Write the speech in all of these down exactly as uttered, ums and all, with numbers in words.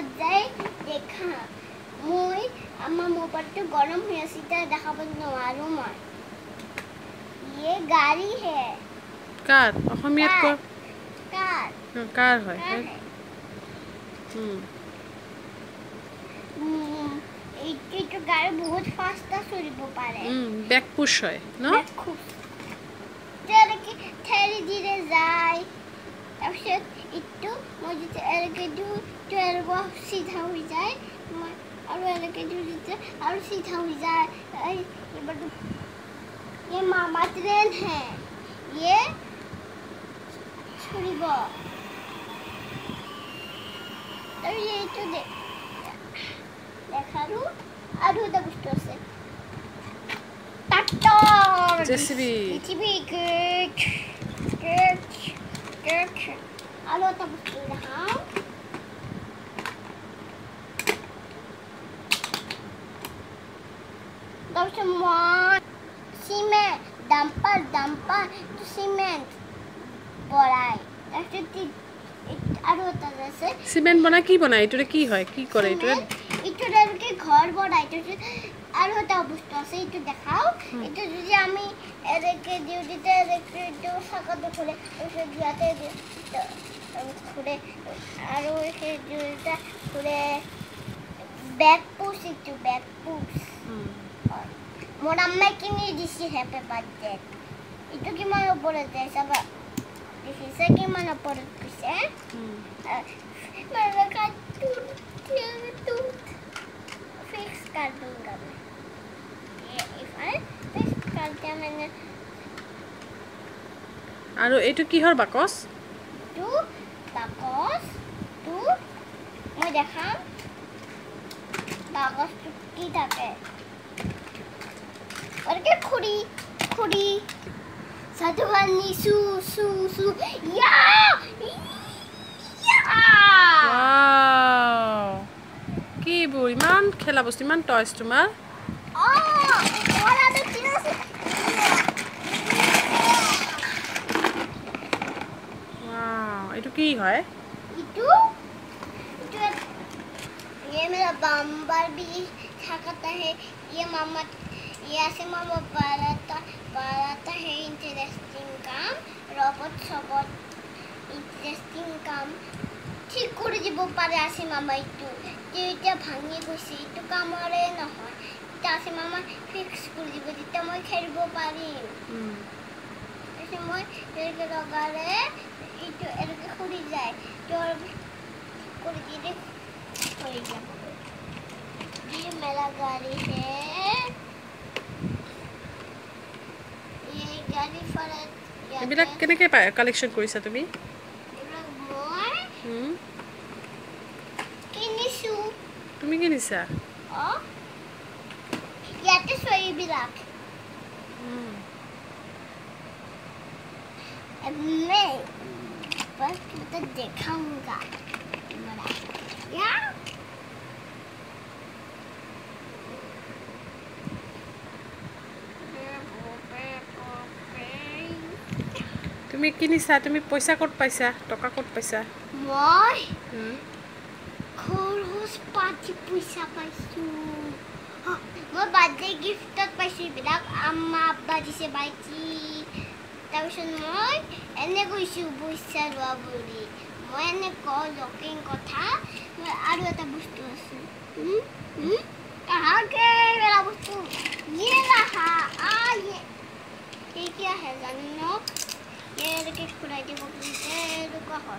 ভিতৰত যাই দেখা মই আমাৰ মোবাইলটো গৰম হৈ আছে তাৰ দেখাব নোৱাৰো মই ये गाड़ी है कार অসমীয়াত ক कार कार হয় হুম এইটো গাড়ী বহুত ফাস্ট চলিব পাৰে হুম ব্যাক পুশ হয় না ব্যাক পুশ যেনেকৈ ঠেলি দিলে যায় তাৰপিছত ইটো মই যেতিয়া এনেকৈ দিওঁ তো এনেকুৱা চিধা হৈ যায় মই আৰু এনেকৈ দিওঁ যেতিয়া আৰু চিধা হৈ যায় এইবাৰ ये मामा ट्रेन है ये छुरीब और ये तो दे देखारू आरु दा बस्तु আছে tractor JCB JCB good good good आलो ता बस्तु देखाओ दर्शन मान सीमेंट डंपर डंपर तो सीमेंट বড়াই তাৰপিছত আৰু এটা আছে সিমেন্ট বনাই কি বনাই এটোৰে কি হয় কি কৰে এটোৰে এটোৰে কি ঘৰ বড়াই তাৰপিছত আৰু এটা বস্তু আছে এটো দেখাও এটো যদি আমি এৰেকে দিও দিতে এৰেকে দিও সাকাটো খুলে তাৰপিছত ইয়াতে খুলে আৰু সেই দুটা খুলে ব্যাক পুশ ইটো ব্যাক পুশ মোৰ আম্মা কিনি দিছে হেপে বাজেট ইটো কিমান ওপৰত যায় চাবা দেখিছে কিমান ওপৰত গৈছে মেৰা কাটু টু ফিক্স कर दूंगा मैं ये इफ आई फिक्स कर दिया मैंने আৰু এটো কিহৰ বাকস টু বাকস টু মই দেখাম বাকস কি থাকে और के खुड़ी खुड़ी साधुवानी सु सु सु या या वाव কি বুই মান খেলা বস্তু মান টয়স তোমাৰ আ ওরা তো কি আছে वाव এটো কি হয় इटू इटू ये मेरा बम्बर भी थाकता है ये मामा ये ऐसे मामा बाराता बाराता है इंटरेस्टिंग काम रोबोट सबट इंटरेस्टिंग काम ঠিক করে দিব পারে আসে মামা একটু যে এটা ভাঙি গৈছে একটু কামরে নহয় এটা আসে মামা ফিক্স করে দিব যেটা মই খেলব পাৰিম এসে মই এরকে লগালে একটু এরকে খুলি যায় তো করে দিলে হয়ে যাবে ये मेरा गाड़ी है ये गाड़ी फरत এবিলা কেনেকৈ পায় কালেকশন কৰিছা তুমি এবিলাক মই হুম কিনিছো তুমি কিনিছা অ ইয়াতে সইবিলাক হুম अब मैं बस तो दिखाऊंगा या তুমি কিনিছা তুমি পইচা কত পাইছা টকা কত পাইছা মই খৰচ পাতি পইচা পাইছো মই বাৰ্থডে গিফ্টত পাইছো বিলাক আম্মা আব্বা দিছে বাইকি তাৰপিছত মই এনে কৈছো পইচা লোৱা বুলি মই এনে কওঁ লকিং কথা আৰু এটা বস্তু আছে कहाँ के मेरा बच्चू ये रहा आ ये ये क्या है जानो ये लेके खुदाई दे बोलते हैं रुका हो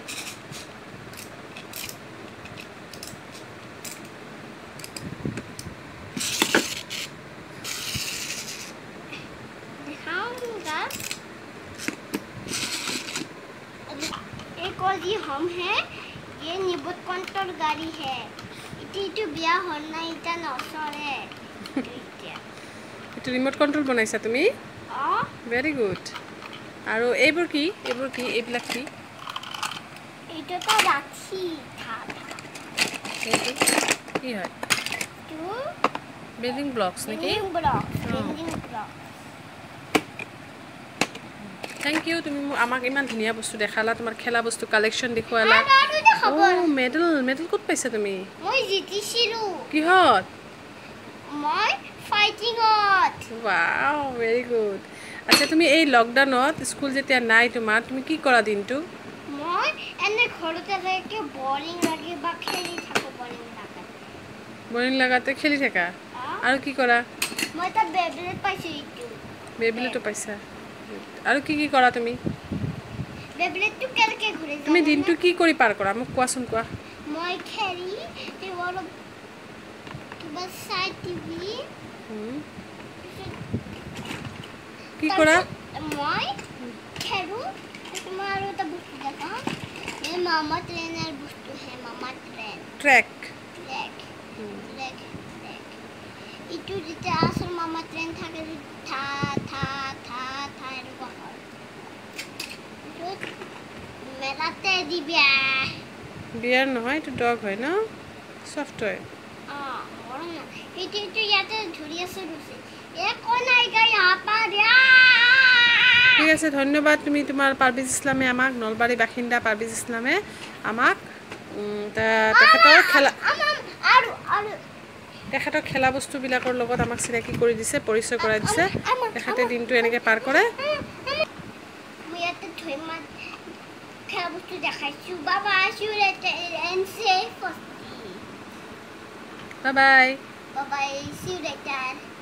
दिखाऊंगा एक और ये हम है ये निबुत कंट्रोल गाड़ी है इटी बिया होना इटा नसरे এটো রিমোট কন্ট্রোল বনাইছা তুমি অ ভেরি গুড আৰু এইবোৰ কি এইবোৰ কি এইবিলাক কি এটা তো রাখি থা কি হয় টু বিল্ডিং ব্লকস নাকি building block building block thank you তুমি আমাক ইমান ধুনিয়া বস্তু দেখালা তোমাৰ খেলা বস্তু কালেকশন দেখুৱালা আৰু খবৰ ও মেডেল মেডেল ক'ত পাইছা তুমি মই জিতিছিলো কিহত মই ফাইটিংত ওয়াও ভেরি গুড আচ্ছা তুমি এই লকডাউনত স্কুল যেতিয়া নাই তোমাৰ তুমি কি কৰা দিনটো মই এনে ঘৰতে থাকি বৰিং লাগে বা খেলি থাকো বৰিং লাগে বৰিং লাগাতে খেলি থাকা আৰু কি কৰা মই তা বেবলেট পাইছো ইটো বেবলেটো পাইছা আৰু কি কি কৰা তুমি বেবলেটটো কেনেকে ঘূৰে তুমি দিনটো কি কৰি পাৰ কৰা মোক কোৱাচোন কোৱা মই খেলি তে অলপ কিবা চাই টিভি কি কৰা মই খেলো তোমাৰ আৰু এটা বস্তু দেখাম এই মামা ট্ৰেইনাৰ বস্তু হে মামা train track track track track ইটো যেতিয়া আসল মামা ট্ৰেইন থাকে থা থা থা থা এনেকুৱা হয় মেলাতে দিবিয়া বিয়াৰ নহয় এইটো ডগ হয় ন সফটৱেৰ অঁ মৰম না এইটো এইটো ইয়াতে ধৰি আছে ৰুচি এক নাই গা यहाँ पर ঠিক আছে ধন্যবাদ তুমি তোমাৰ পাৰবিজ ইছলামে আমাক নলবাৰী বাসিন্দা পাৰবিজ ইছলামে আমাক তেখেতৰ খেলা আৰু আৰু তেখেতৰ খেলা বস্তুবিলাকৰ লগত আমাক চিনাকি কৰি দিছে পৰিচয় কৰাই দিছে তেখেতে দিনটো এনেকৈ পাৰ কৰে মই ইয়াতে ধৰি মাত খেলা বস্তু দেখাইছোঁ বাবা আছোঁ এণ্ড চেফ বাই বাই বাবাই see you later